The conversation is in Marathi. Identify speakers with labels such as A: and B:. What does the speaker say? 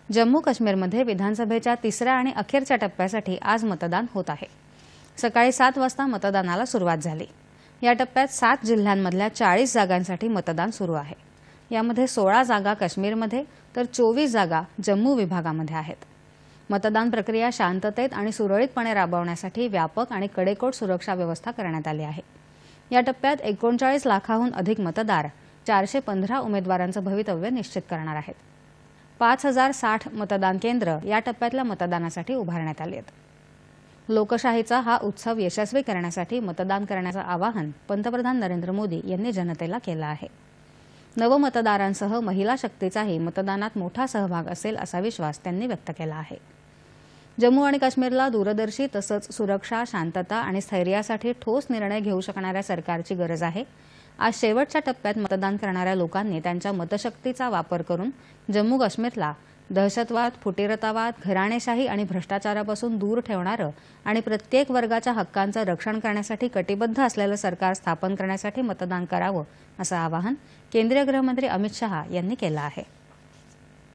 A: जम्मू काश्मीरमध्ये विधानसभेच्या तिसऱ्या आणि अखेरच्या टप्प्यासाठी आज मतदान होत आहे। सकाळी 7 वाजता मतदानाला सुरुवात झाली। या टप्प्यात 7 जिल्ह्यांमधल्या 40 जागांसाठी मतदान सुरू आहे। यामध्ये 16 जागा काश्मीरमध्ये तर 24 जागा जम्मू विभागामध्ये आहेत। मतदान प्रक्रिया शांततेत आणि सुरळीतपणे राबवण्यासाठी व्यापक आणि कडेकोट सुरक्षा व्यवस्था करण्यात आली आहे। या टप्प्यात 39 लाखांहून अधिक मतदार 415 उमेदवारांचं भवितव्य निश्चित करणार आहेत। 5060 मतदान केंद्र या टप्प्यातल्या मतदानासाठी उभारण्यात आली आहेत। लोकशाहीचा हा उत्सव यशस्वी करण्यासाठी मतदान करण्याचं आवाहन पंतप्रधान नरेंद्र मोदी यांनी जनतेला केलं आहे। नवमतदारांसह महिला शक्तीचाही मतदानात मोठा सहभाग असेल असा विश्वास त्यांनी व्यक्त केला आहे। जम्मू आणि काश्मीरला दूरदर्शी तसंच सुरक्षा, शांतता आणि स्थैर्यासाठी ठोस निर्णय घेऊ शकणाऱ्या सरकारची गरज आहे। आज शेवटच्या टप्प्यात मतदान करणाऱ्या लोकांनी त्यांच्या मतशक्तीचा वापर करून जम्मू काश्मीरला दहशतवाद, फुटीरतावाद, घराणेशाही आणि भ्रष्टाचारापासून दूर ठेवणारं आणि प्रत्येक वर्गाच्या हक्कांचं रक्षण करण्यासाठी कटिबद्ध असलेलं सरकार स्थापन करण्यासाठी मतदान करावं असं आवाहन केंद्रीय गृहमंत्री अमित शहा यांनी केलं आहे।